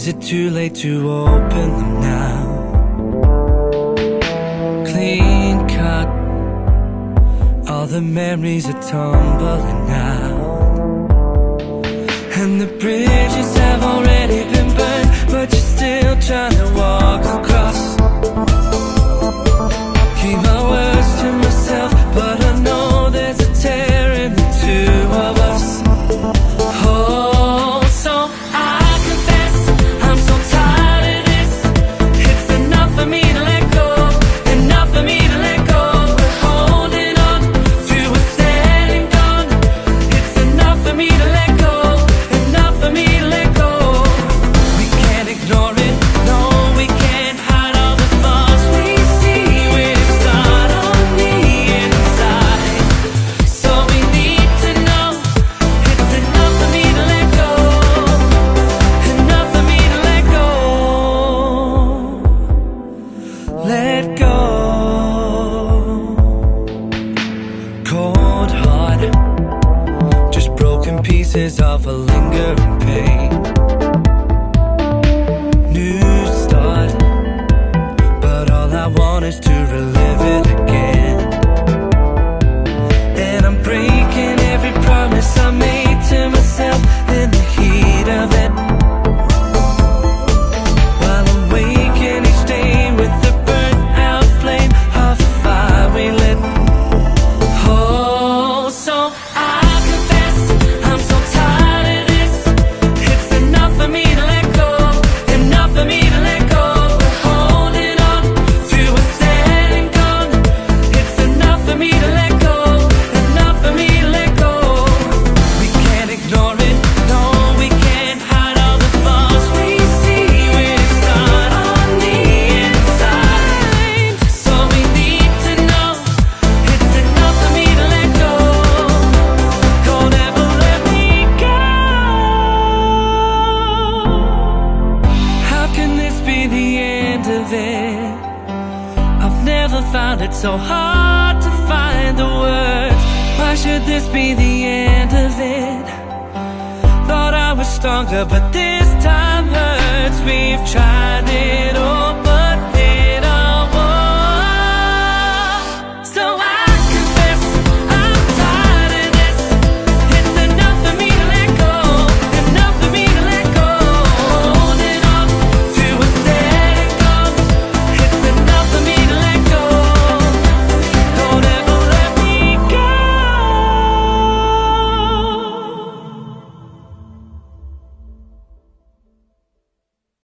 Is it too late to open them now? Clean cut, all the memories are tumbling now, and the bridges have already been burned, but you're still trying to walk across. Keep my words to myself, but I know there's a tear in the two of us. Oh, so I confess, I'm so tired of this. It's enough for me to let go, enough for me to let go. We're holding on to what's dead and gone. It's enough for me to let go, enough for me to let go. We can't ignore it, no, we can't hide all the flaws we see when it's not on the inside. So we need to know it's enough for me to let go, enough for me to let go. Let go. Cold heart, just broken pieces of a lingering pain. New start, but all I want is to relive it again. And I'm breaking every promise I made to myself in the heat of it, while I'm waking each day with the burnt out flame of the fire we lit. Oh, so I confess, I'm so tired of this. It's enough for me to let go, enough for me to let go. We're holding on to what's dead and gone. It's enough for me to let go, enough for me to let go. We can't ignore it, no, we can't hide all the flaws we see when it's not on the inside. So we need to know it's enough for me to let go. Don't ever let me go. How can this be the end of it? I've never found it so hard to find the words. Why should this be the end of it? Thought I was stronger, but this time hurts. We've tried it all